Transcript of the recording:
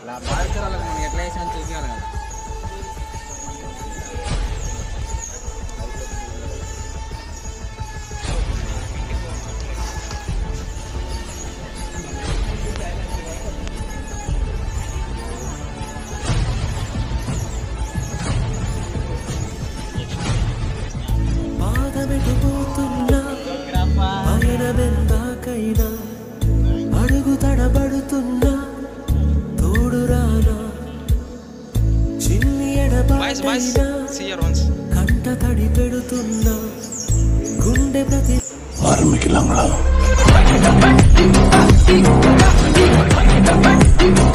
బాధితురాలకు మనం ఎట్లా వేసామని చూపించాలి కదా. అడుగు తడబడుతున్నా తోడురానా చిన్ని ఎడబాటైనా కంట తడి పెడుతున్నా గుండె ప్రతి ఆర్మికి లంగళం